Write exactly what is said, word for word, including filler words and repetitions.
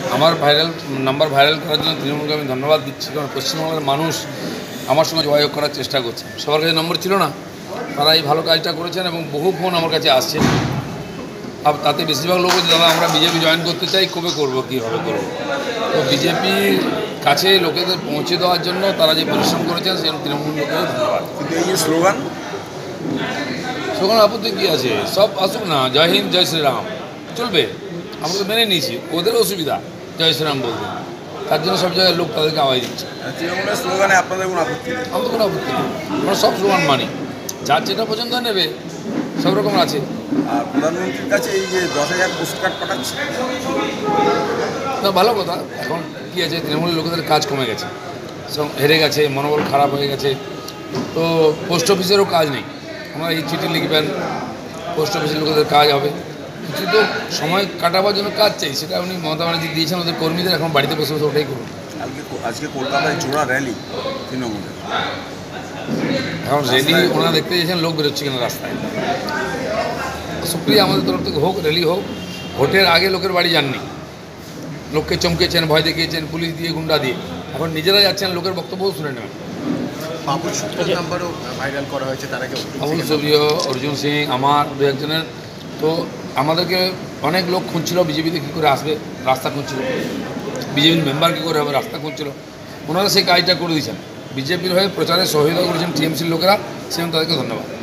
আমার viral number viral করার জন্য তৃণমূলকে আমি ধন্যবাদ দিচ্ছি, কারণ পশ্চিমবঙ্গের মানুষ আমার সঙ্গে যোগাযোগ করার চেষ্টা করছে। সবার কাছে নম্বর ছিল না, তারা এই ভালো কাজটা করেছেন এবং বহু ফোন আমার কাছে আসছে। আর তাতে বেশিরভাগ লোক বলছে, দাদা আমরা বিজেপি জয়েন করতে চাই, কবে করবো, কীভাবে করবো। তো বিজেপির কাছে লোকেদের পৌঁছে দেওয়ার জন্য তারা যে পরিশ্রম করেছেন সেই তৃণমূল লোকের ধন্যবাদ। কিন্তু এই যে স্লোগান স্লোগান আপত্তি কী আছে, সব আসুক না, জয় হিন্দ জয় শ্রীরাম চলবে, আমরা তো মেনে নিয়েছি। ওদের অসুবিধা জয় শ্রীরাম বলতে, তার জন্য সব জায়গায় লোক তাদেরকে আওয়াজ দিচ্ছে। তৃণমূলের স্লোগানে আপনাদের কোনো আপত্তি নেই? আমাদের কোনো আপত্তি নেই, আমরা সব স্লোগান মানি, যার যেটা পছন্দ নেবে, সব রকম আছে। আর প্রধানমন্ত্রীর কাছে এই যে দশ হাজার পোস্ট কার্ড পাঠাচ্ছে, না ভালো কথা। এখন কী আছে, তৃণমূলের লোকেদের কাজ কমে গেছে, সব হেরে গেছে, মনোবল খারাপ হয়ে গেছে। তো পোস্ট অফিসেরও কাজ নেই, আমরা এই চিঠি লিখবেন, পোস্ট অফিসের লোকেদের কাজ হবে। কিছু তো সময় কাটাবার জন্য কাজ চাই, সেটা উনি মমতা ব্যানার্জি দিয়েছেন ওদের কর্মীদের, এখন বাড়িতে বসে বসে ওটাই করুন। আজকে আজকে কলকাতায় জোড়া র্যালি তৃণমূলের, এখন র্যালি ওনারা দেখতে চেয়েছেন লোক বেরোচ্ছে কিনা রাস্তায়। সুপ্রিয়া আমাদের তরফ থেকে হোক, র্যালি হোক। ভোটের আগে লোকের বাড়ি যাননি, লোককে চমকেছেন, ভয় দেখিয়েছেন পুলিশ দিয়ে, গুন্ডা দিয়ে। এখন নিজেরা যাচ্ছেন, লোকের বক্তব্যও শুনে নেবেন। বাবুল সুপ্রিয় নাম্বারও ভাইরাল করা হয়েছে, তার আগে বাবুল সুপ্রিয়, অর্জুন সিং, আমার দু একজনের। তো আমাদেরকে অনেক লোক খুঁজছিল বিজেপিতে কী করে আসবে, রাস্তা খুঁজছিল, বিজেপির মেম্বার কী করে হবে, রাস্তা খুঁজছিল। ওনারা সেই কাজটা করে দিয়েছেন, বিজেপির হয়ে প্রচারে সহযোগিতা করেছেন টিএমসির লোকেরা, সেজন্য তাদেরকে ধন্যবাদ।